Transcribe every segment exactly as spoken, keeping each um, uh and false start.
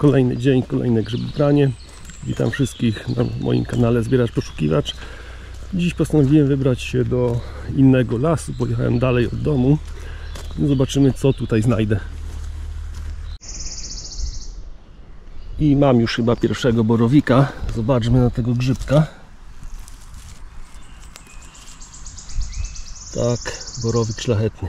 Kolejny dzień, kolejne grzybobranie. Witam wszystkich na moim kanale Zbieracz Poszukiwacz. Dziś postanowiłem wybrać się do innego lasu. Pojechałem dalej od domu. Zobaczymy, co tutaj znajdę. I mam już chyba pierwszego borowika. Zobaczmy na tego grzybka. Tak, borowik szlachetny.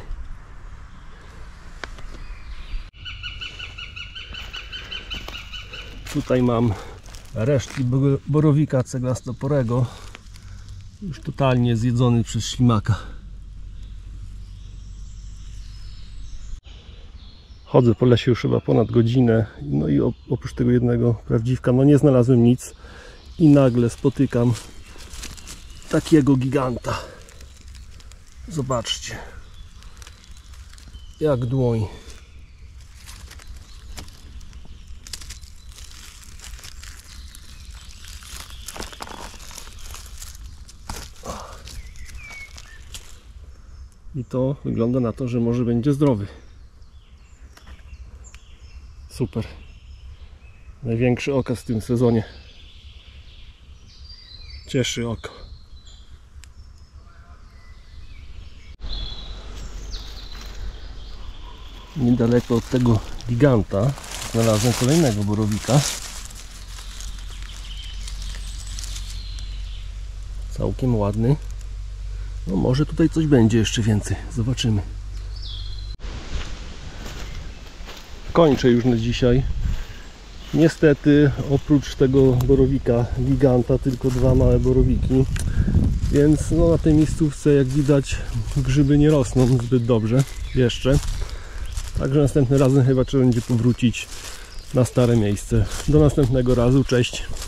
Tutaj mam resztki borowika ceglastoporego, już totalnie zjedzony przez ślimaka. Chodzę po lesie już chyba ponad godzinę, no i oprócz tego jednego prawdziwka, no nie znalazłem nic i nagle spotykam takiego giganta. Zobaczcie, jak dłoń. I to wygląda na to, że może będzie zdrowy. Super. Największy okaz w tym sezonie. Cieszy oko. Niedaleko od tego giganta znalazłem kolejnego borowika. Całkiem ładny. No może tutaj coś będzie jeszcze więcej. Zobaczymy. Kończę już na dzisiaj. Niestety oprócz tego borowika giganta tylko dwa małe borowiki. Więc no, na tej miejscówce, jak widać, grzyby nie rosną zbyt dobrze jeszcze. Także następnym razem chyba trzeba będzie powrócić na stare miejsce. Do następnego razu. Cześć!